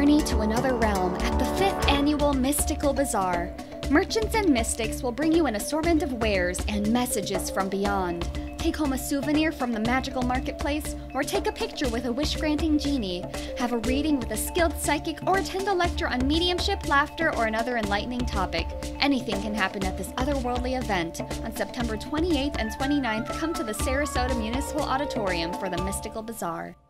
journey to another realm at the 5th Annual Mystical Bazaar. Merchants and mystics will bring you an assortment of wares and messages from beyond. Take home a souvenir from the magical marketplace, or take a picture with a wish-granting genie. Have a reading with a skilled psychic, or attend a lecture on mediumship, laughter, or another enlightening topic. Anything can happen at this otherworldly event. On September 28th and 29th, come to the Sarasota Municipal Auditorium for the Mystical Bazaar.